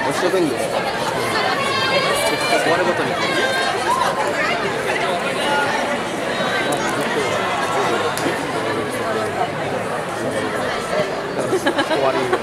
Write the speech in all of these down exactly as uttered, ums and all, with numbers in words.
押してくんで、終わるごとに。終わり。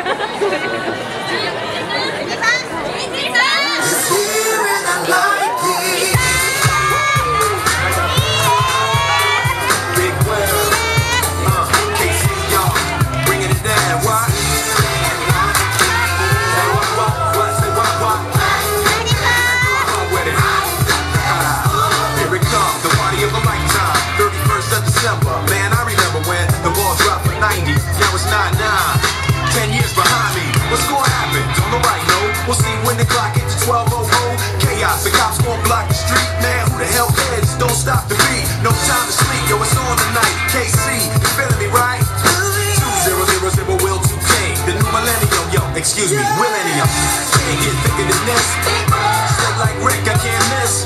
Man, I remember when the ball dropped for ninety. Now it's nine nine. Ten years behind me. What's gonna happen? Don't nobody know. We'll see when the clock hits twelve oh oh. Chaos, the cops gonna block the street. Man, who the hell cares? Don't stop the beat. No time to sleep. Yo, it's on tonight. K C, you feeling me, right? Two zero zero zero will two K. The new millennium, yo, excuse me, millennium. Can't get thicker than this. Step like Rick, I can't miss.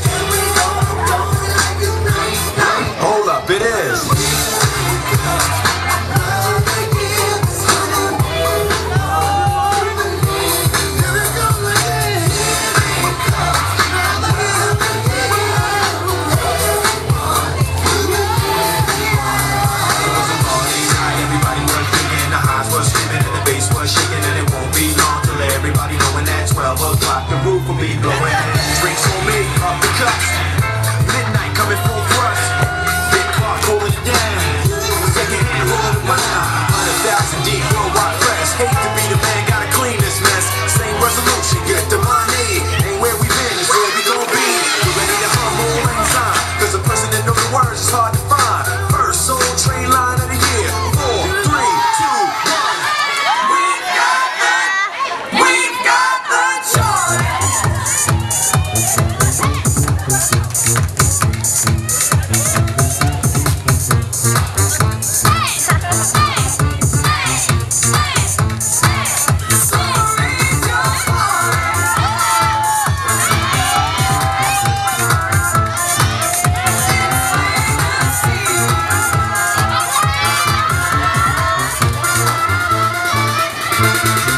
Hold up, it is. Everybody was drinking, the highs was screaming, and the bass was shaking, and it won't be long till everybody knowing that twelve o'clock the roof will be blowing. Drinks on me, up the cups. Midnight coming full thrust. Big clock holding it down. Second hand rolling the mile. Hundred thousand deep worldwide press. Hate to be the man, gotta clean this mess. Same resolution, get the money. Ain't where we been, it's where we gon' be. We're ready to hum all anytime. Cause a person that knows the words is hard to find. First soul train line of the year. Four, three, two, one. We've got the, we've got the choice. We'll be right back.